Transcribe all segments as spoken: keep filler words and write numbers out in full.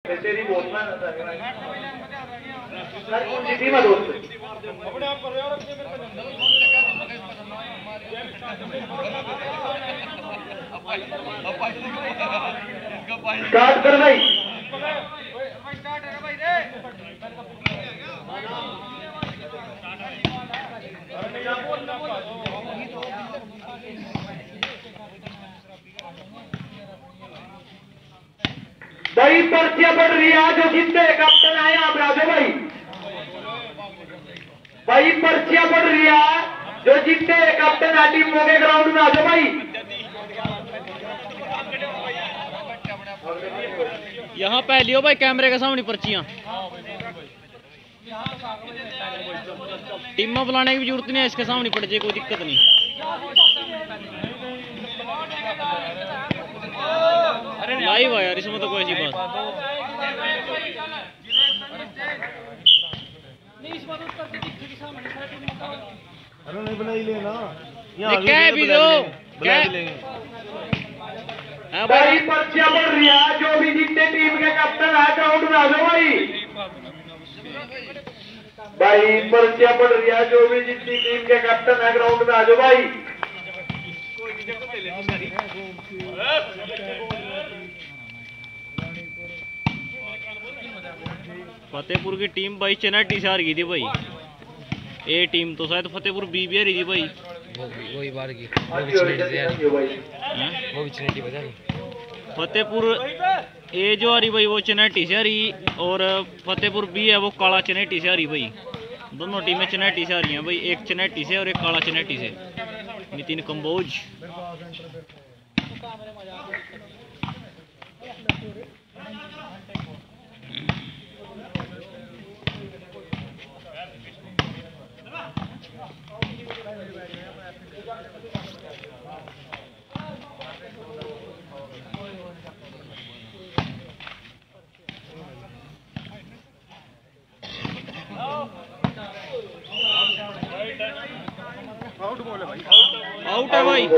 तेरी बहुत मेहनत है सर कौन सी टीम है दोस्त अपने आप कर रहे हो स्टार्ट कर भाई स्टार्ट है भाई रे भाई पर्चियां पड़ रही है जो जीतते कैप्टन आए आप राजो भाई भाई पर्चियां पड़ रही है जो जीतते कैप्टन है टीम के ग्राउंड में आ जाओ भाई यहाँ पहली हो भाई कैमरे के सामने पर्चियां टीम में बुलाने की जरूरत नहीं है इसके सामने पड़ जाए कोई दिक्कत नहीं लाइव है यार इसमें तो कोई ऐसी बात अरे नहीं बनाई लेना क्या भी लो क्या भाई पर्चियां पड़ रही है जो भी जीतते टीम के कैप्टन है ग्राउंड में आ जाओ भाई भाई पर्चियां पड़ रही है जो भी जीतती टीम के कैप्टन है ग्राउंड में आ जाओ भाई फतेहपुर की टीम भाई चेन्नई से हार गई थी भाई ए टीम तो शायद फतेहपुर बी भी हारी थी भाई वही बार की वो भी चेन्नई बजा रही फतेहपुर ए जो हारी भाई वो चेन्नई से हारी और फतेहपुर बी है वो काला चेन्नई से हारी भाई दोनों टीमें चेन्नई से हारी हैं भाई एक चेन्नई से और एक काला चेन्नई से नितिन कंबोज आउट है भाई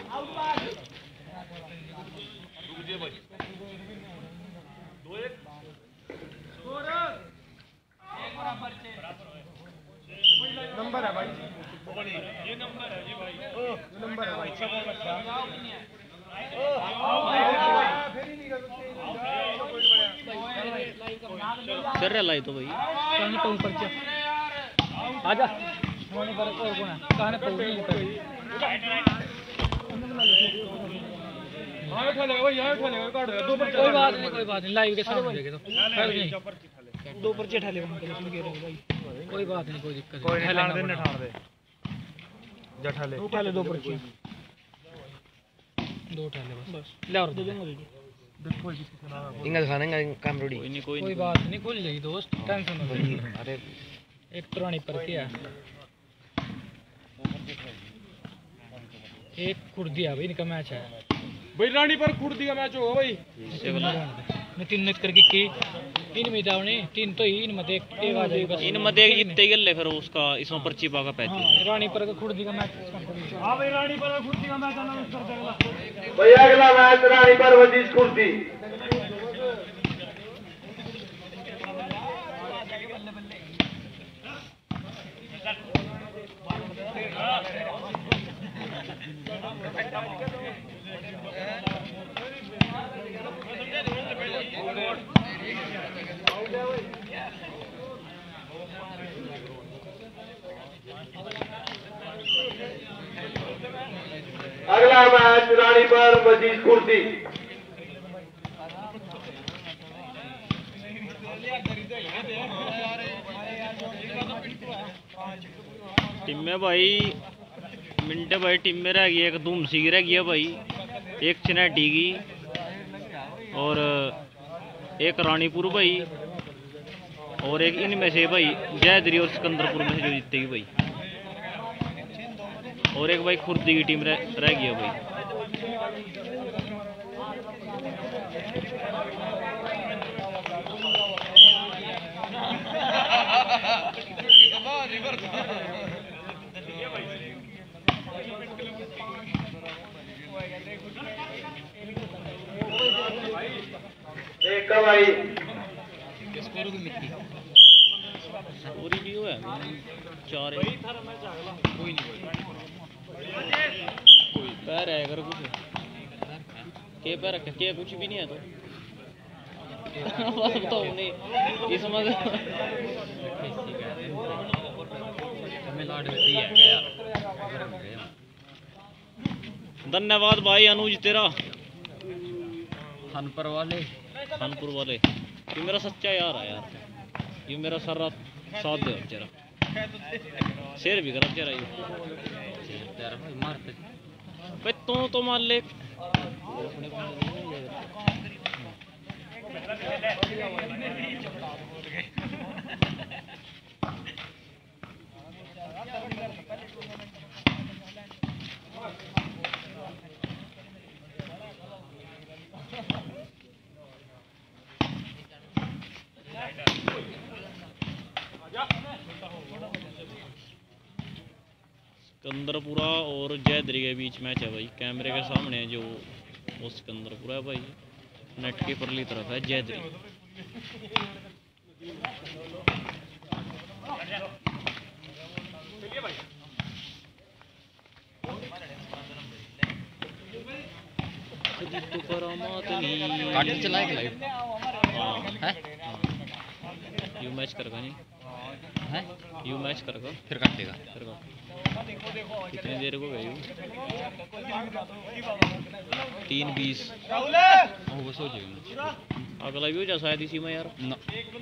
नंबर है भाई ये नंबर है जी भाई नंबर है भाई चल रहा लाई तो भाई आजा होने पर और कौन है कहां पे हां उठा ले भाई यहां उठा ले काट दो पर कोई बात नहीं कोई बात नहीं लाइव के सामने देखे तो दो पर्चे उठा ले भाई कोई बात नहीं कोई दिक्कत कोई नहीं ठाण दे ना ठाण दे जठा ले उठा ले दो पर्चे दो उठा ले बस ले और दे देंगे देखो इंगा दिखाना इंगा काम रोड़ी कोई नहीं कोई कोई बात नहीं खुल जाएगी दोस्त टेंशन मत ले अरे एक पुरानी पर्ची है एक कुर्दी है भाई इनका मैच है भाई रानी पर कुर्दी का मैच होगा भाई मैं तीन मैच करके की तीन में जाओ तीन तो ही इन मत एक एक आ जाएगा इन मत एक जीतते ही ले फिर उसका इसमें पर्ची पाका पैती रानी पर का कुर्दी का मैच हां भाई रानी पर कुर्दी का मैच अनाउंस कर देगा भाई अगला मैच रानी पर वजीज कुर्दी अगला मैच रानी पर वजीज कुर्दी टीम में भाई मिनटे भाई टीम में रह गई एक धूम सी रह गई है भाई एक चनेटी की और एक रानीपुर भाई और एक इनमें से भाई जयदरी और सिकंदरपुर में से जो जीतेगी भाई और एक भाई खुर्दी की टीम रह, रह गई है भाई एक भाई स्कोर की मिट्टी पूरी भी हुआ है चार है। कोई नहीं कोई पैर है अगर कुछ के पैर रखे के कुछ भी नहीं है तो तो नहीं किस्मत तमिलनाडु में है क्या धन्यवाद भाई अनुज तेरा खानपुर वाले खानपुर वाले ये मेरा सच्चा यार है यार ये मेरा सारा साथ दे तेरा शेर भी कर तेरा ये तेरा भाई मारते भाई तू तो मान ले सिकंदरपुरा और जयद्री के बीच मैच है भाई कैमरे के सामने है जो वो सिकंदरपुरा है भाई नेट की परली तरफ है जयद्री। काट चलाए कि लाइव हाँ है यू मैच करेगा नहीं है यू मैच करेगा फिर काटेगा फिर का कितनी देर को गई तीन बीस वो बस हो जाएगा अगला भी हो जा शायद इसी में यार ना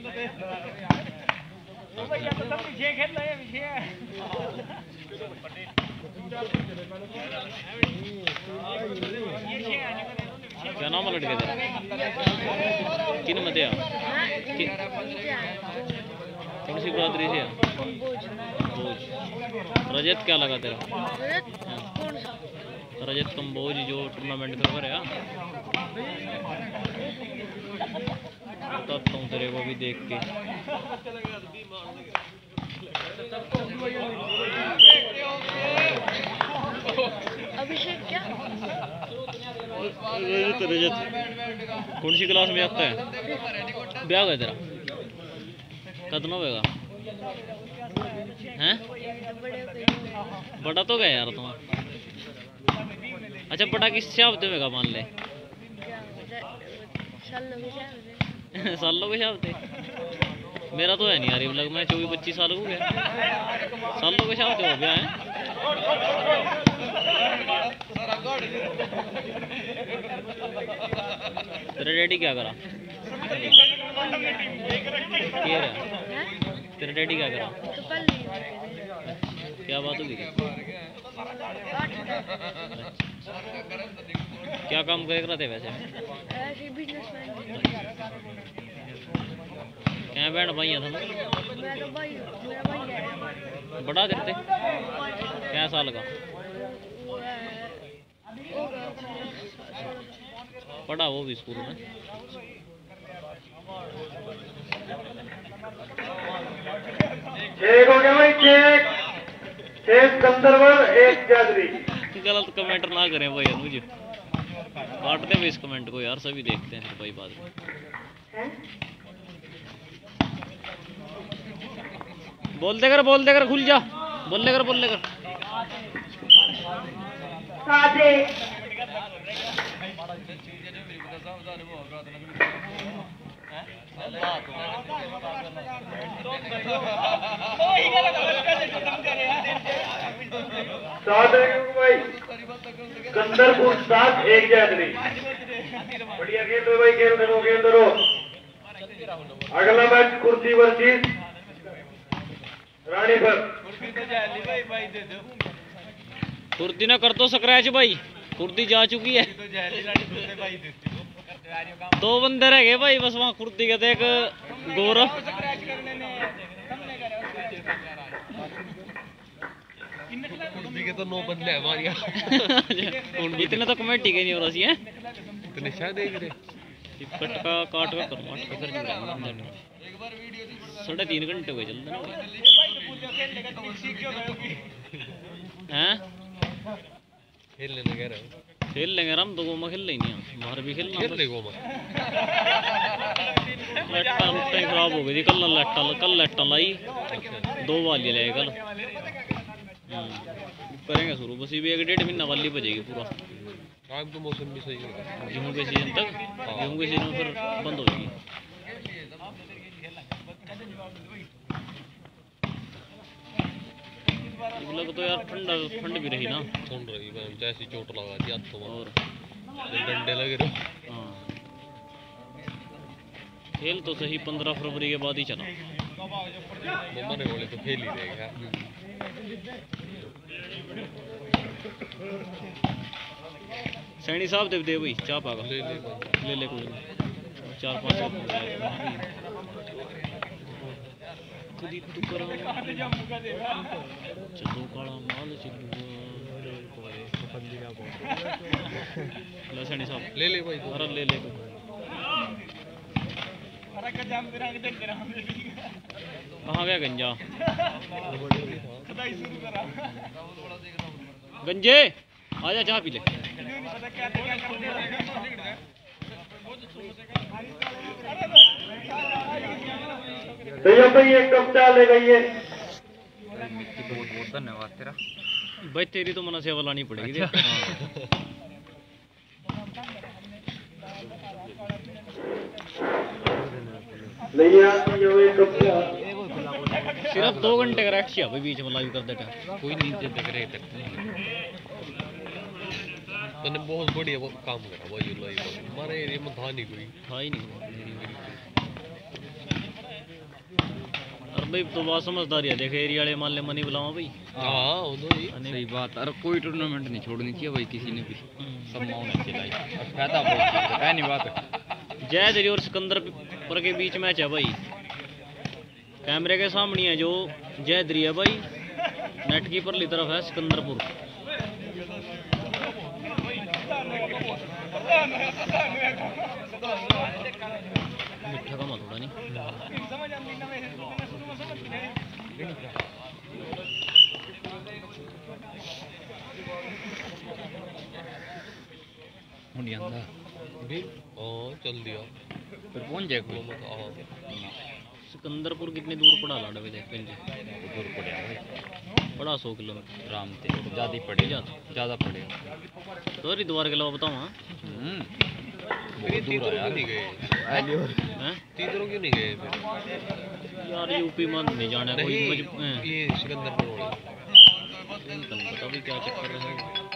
क्या नाम है लड़के तेरा किन मत आ कौन सी बरादरी से कंबोज रजत क्या लगा तेरा हाँ। रजत कंबोज जो टूर्नामेंट का कर है बताता हूँ तेरे को भी देख के अभिषेक क्या रजत रजत कौन सी क्लास में आता है ब्याह है तेरा कतना होगा हैं बड़ा तो गया यार तुम अच्छा बड़ा किस हिसाब से होगा मान ले सालों के हिसाब से मेरा तो है नहीं यार लग मैं चौबीस पच्चीस साल हो गया सालों के हिसाब से हो गया है तेरा डैडी क्या करा क्या तेरा डैडी क्या करा क्या बात होगी क्या काम कर रहे थे वैसे क्या बहन भाई था बड़ा करते क्या साल का पढ़ा वो भी स्कूल में एक हो गया भाई चेक एक गंधर्वर एक जयद्री। गलत कमेंट ना करें भाई मुझे काटते हुए इस कमेंट को यार सभी देखते हैं भाई बाद में बोल देकर बोल देकर खुल जा बोल लेकर बोल लेकर सात भाई गंधरपुर सात एक जयद्री। बढ़िया खेल रहे भाई खेल रहे खेल रहे अगला मैच कुर्सी वर्सेस रानी पर कुर्ती ना कर तो स्क्रैच भाई कुर्ती जा चुकी है दो बंदे रह गए भाई बस वहाँ कुर्ती के थे एक गौरव कुर्सी के तो नौ बंदे हैं हमारे इतने तो कमेटी के नहीं हो रही है इतने शायद देख रहे कट का काट का करो फिर साढ़े तीन घंटे हो गए चल हैं खेल लेना कह रहे हो खेल लेंगे हम दो गोमा खेल लेंगे बाहर भी खेलना खेल ले गोमा लाइटा लुट्टा ही खराब हो गई थी कल लाइटा कल लाइटा लाई दो वाली ले कल करेंगे शुरू बस ये भी एक डेढ़ महीना वाली बजेगी पूरा आग तो मौसम भी सही है गेहूँ के सीजन तक गेहूँ के सीजन फिर बंद हो जाएगी लग तो यार ठंडा ठंड भी रही ना ठंड रही जैसी चोट लगा दी हाथ तो और डंडे लगे रहे हाँ खेल तो सही पंद्रह फरवरी के बाद ही चला मम्मा ने बोले तो खेल ही रहेगा सैनी साहब देव दे भाई चाह पागा ले ले ले ले कोई चार पाँच खुद ही खुद करो चलो काला माल चलो सैनी साहब ले ले भाई अरे ले ले कहाँ गया गंजा गंजे आजा चाह पी ले भैया भाई एक कप चाय ले गई है बहुत बहुत धन्यवाद तेरा भाई तेरी तो मना सेवा लानी पड़ेगी नहीं आती जो एक कप चाय सिर्फ दो घंटे का रैक्स भाई बीच में लाइव कर देता कोई नीचे देख रहे तक तूने बहुत बढ़िया वो काम करा वो जो लाई हमारे एरिया में था नहीं कोई था ही नहीं और भाई तो बात समझदारी है देखे एरिया वाले मान ले मनी बुलावा भाई हाँ वो तो ही सही बात अरे कोई टूर्नामेंट नहीं छोड़नी चाहिए भाई किसी ने भी सब होना चाहिए फायदा बहुत है नहीं बात जयदरी और सिकंदरपुर के बीच मैच है भाई कैमरे के सामने है जो जयदरी है भाई नेट की परली तरफ है सिकंदरपुर मिठा का थोड़ा नहीं नहीं आंदा भी हाँ चल दिया फिर पहुंच जाए कोई हाँ सिकंदरपुर कितनी दूर पड़ा लाडा भी देख लेंगे दूर पड़ेगा भाई पड़ा सौ किलोमीटर आराम से ज़्यादा ही पड़ेगा ज़्यादा पड़ेगा तो हरिद्वार के अलावा बताओ हाँ बहुत दूर है यार नहीं गए हैं तीसरों क्यों नहीं गए फिर यार यूपी में नहीं जाना कोई नहीं मज- हैं, ये सिकंदरपुर वाले नहीं पता भी क्या चक्कर है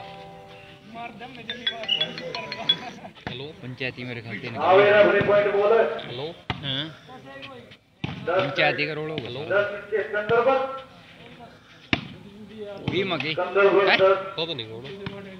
हेलो पंचायती मेरे ख्याल से हाँ मेरा अपने पॉइंट बोल हेलो हैं पंचायती का रोड होगा दस के संदर्भ भी मगे संदर्भ दस पता नहीं कौन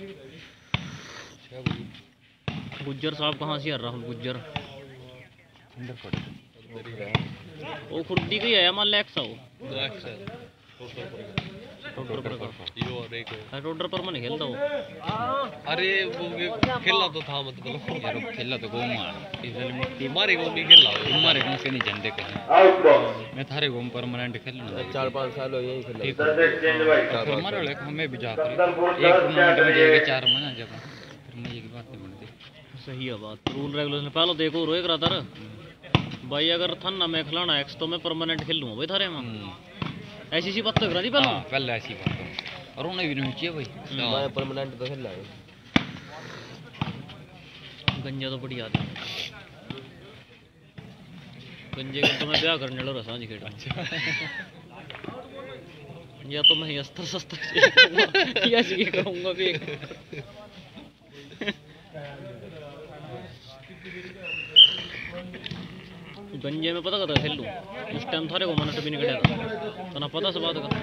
है गुज्जर साहब कहाँ से यार राहुल गुज्जर अंदर पड़े वो खुर्दी का ही है मान लैक्स हो ब्लैक सर रोडर पर यो और एक का रोडर पर मैं नहीं खेलता वो अरे वो ये खेला तो था मतलब यार वो खेला तो गोम मार इधर मिट्टी हमारे को नहीं खेला हमारे कौन से नहीं झंडे कहीं आउट बॉल मैं थारे गोम परमानेंट खेलना चार पाँच साल हो यही खेला ठीक दस एक्सचेंज भाई फिर हमारे वाले को हमें भी जाते एक संदर्भ टूर्नामेंट में जाएगा चार महीना जब फिर मुझे की बात नहीं बनती सही है बात रूल रेगुलेशन पहले देखो रोए करा था भाई अगर थन ना मैं खिलाना एक्स तो मैं परमानेंट खेल लूँगा भाई थारे में ऐसी सी बात तो करा दी पहले हाँ पहले ऐसी बात है और उन्हें भी नहीं चाहिए भाई मैं परमानेंट तो खेला है गंजा तो बढ़िया था गंजे का तो मैं ब्याह करने लो रसा जी खेड़ा या तो मैं अस्त्र शस्त्र या ऐसे करूँगा भी एक गंजे में पता था खेल लूँ उस टाइम थारे को मनट भी निकला था तो ना पता से बात का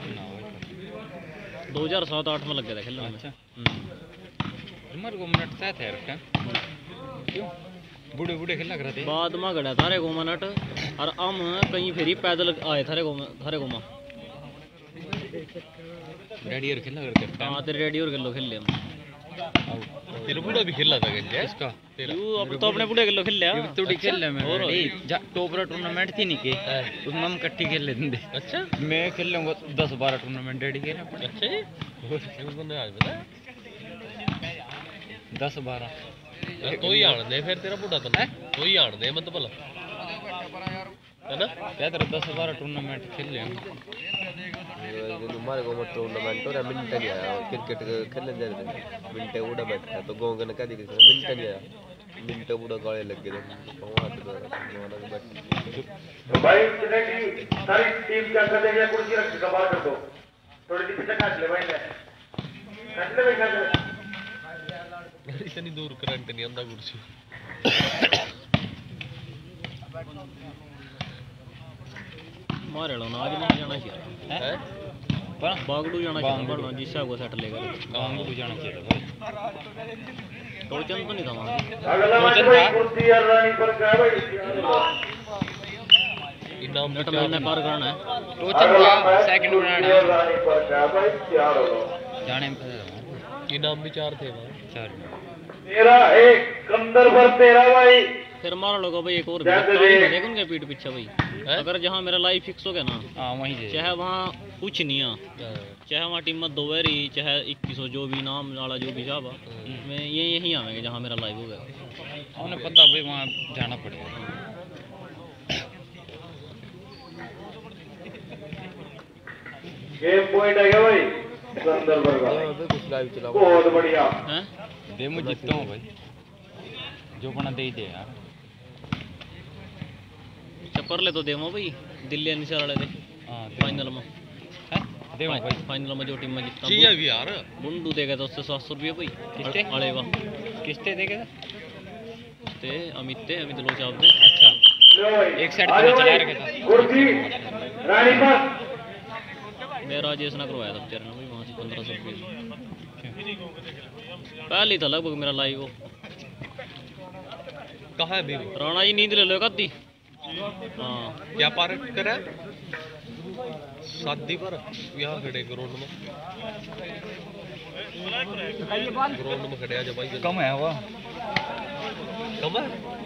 दो हजार सात आठ में लग गया था खेलने में अच्छा। हम्म। हमारे को मिनट तय थे उसका क्यों बूढ़े बूढ़े खेलना करते बाद में गड़ा थारे को मनट और हम कहीं फिर ही पैदल आए थारे को थारे को माँ डैडी और खेलना करते हाँ तेरे रेडी और किलो खेल लिया तेरा बूढ़ा भी खेला था गंजे इसका तेरा यू अब तो अपने बुढ़े किलो खेल लिया ये थोड़ी खेल ले मैं और? टॉपर टूर्नामेंट थी नहीं के उसमें हम इकट्ठी खेल लेते थे अच्छा मैं खेल लूंगा दस बारह टूर्नामेंट डैडी के ना अच्छा जी मैंने आज बताया दस बारह तो ही आन दे फिर तेरा बूढ़ा तो तो ही आन दे मतलब भला है ना क्या तेरा दस बारह टूर्नामेंट खेल लिया हमारे गाँव में टूर्नामेंट हो रहा मिनट नहीं आया क्रिकेट खेलने जा रहे थे मिनट उड़ा बैठा तो गाँव के कह दी मिनट नहीं आया मिनट पूरा गले लग गए भाई सारी टीम क्या कर देगी कुर्सी रख के बाहर कर दो थोड़ी सी पीछे काट ले भाई ने काट ले भाई काट ले इतनी दूर करंट नहीं आंदा कुर्सी मारे लो ना आज नहीं जाना चाहिए हैं पर बागड़ू जाना चाहिए बढ़ना जिससे को सेट लेगा गाँव को जाना चाहिए भाई टोचन तो नहीं था वहाँ अगला मैच भाई कुर्सी और रानी पर क्या भाई इनाम नेट मैंने पार करना है टोचन का सेकंड बनाना और रानी पर क्या भाई तैयार हो जाने में पता इनाम भी चार थे भाई चार तेरा एक कंदर पर तेरा भाई फिर मार लोगे भाई एक और जैसे दे- देख उनके पीठ पीछे भाई अगर जहाँ मेरा लाइव फिक्स हो गया ना हाँ वहीं से चाहे वहाँ कुछ नहीं है चाहे वहाँ टीम में दो वेरी चाहे इक्कीस सौ जो भी नाम वाला जो भी जाबा मैं ये यहीं आवेंगे जहाँ मेरा लाइव हो गया उन्हें पता भाई वहाँ जाना पड़ेगा गेम पॉइंट है क्या भाई कंदर पर का कुछ लाइव चला बहुत बढ़िया हैं दे मुझे जीतता हूँ भाई जो बना दे ही दे यार चप्पर ले तो देवो भाई दिल्ली एनसीआर वाले दे हाँ दे फाइनल में दे भाई फाइनल में जो टीम में जीतता चाहिए भी यार बुंडू देगा तो उससे सात सौ रुपये भाई किसते? अड़े वाह किसते देगा ते अमित ते अमित लोच आप दे अच्छा लो भाई एक साइड आ पे जाओ चला भाई, रखे था। कुर्सी रानी पर मैं राजेश ना करवाया था बेचारे ने भाई वहाँ से पंद्रह सौ रुपये पहले ही था लगभग मेरा लाइव वो कहाँ है बीवी राणा जी नींद ले लो एक आधी हाँ क्या पार करा शादी पर यहाँ खड़े ग्राउंड में ग्राउंड में खड़े आ जा भाई कम है वो कम है